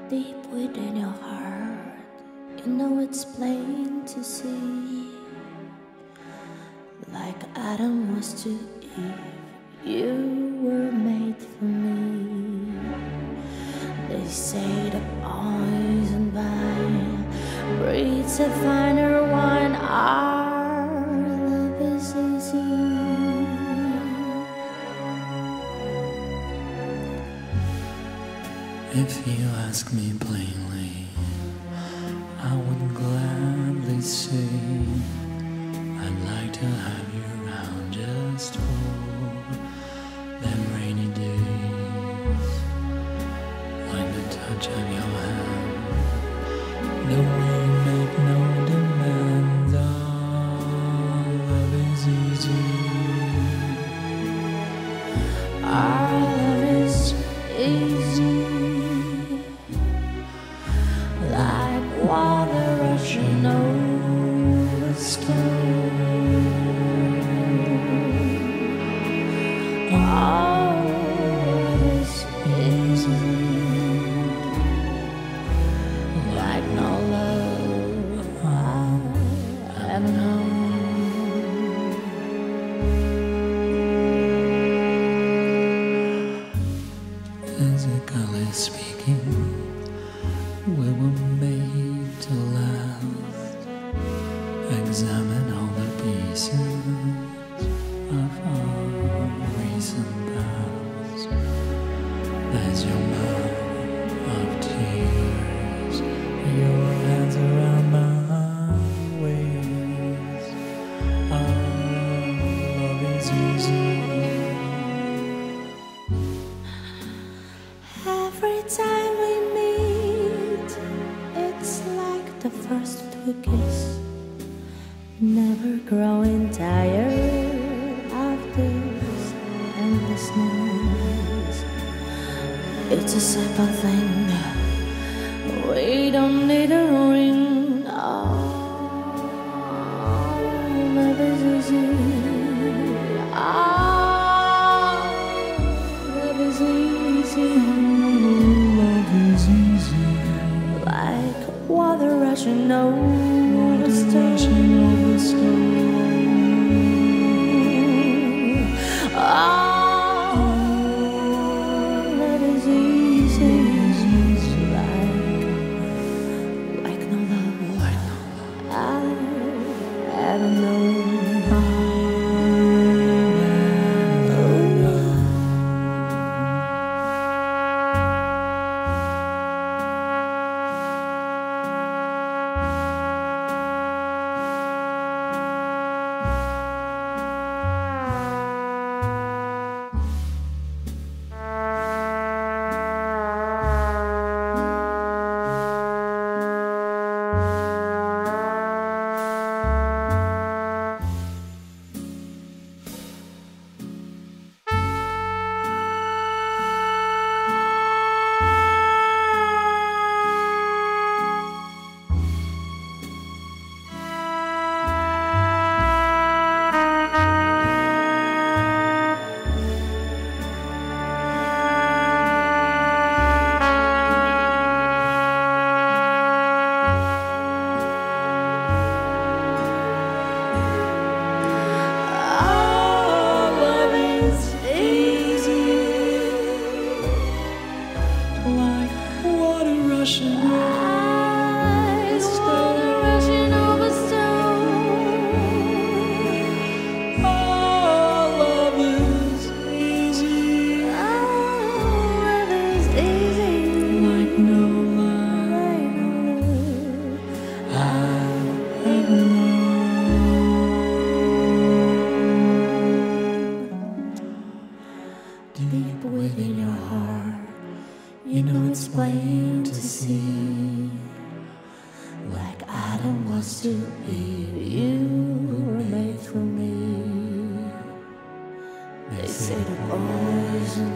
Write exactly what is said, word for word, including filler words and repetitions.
deep within your heart, you know it's plain to see. Like Adam was to Eve, you were made for me. They say the poison vine breeds a finer wine. Our love is easy. If you ask me plainly, I would gladly say I'd like to have you around just for them rainy days. Like the touch of your hand, the way you make no demands. Our love is easy. Our love is easy. Like water rushing over stone. Oh, it's easy. Like no love I've ever known. Physically speaking, we were made to last. Examine all the pieces of our recent past. There's your mouth of tears, your hands around my waist. Our love is easy. Every time we meet, it's like the first we kiss. Never growing tired of this endlessness. It's a simple thing. We don't need a ring. Oh, love is easy. Oh, love is easy. Love is easy. Like water rushing over the stone. Oh, love is easy. Like, like no love, like no love I ever known. Deep within your heart, you know it's plain to see. Like Adam was to Eve, you were made for me. They say the poison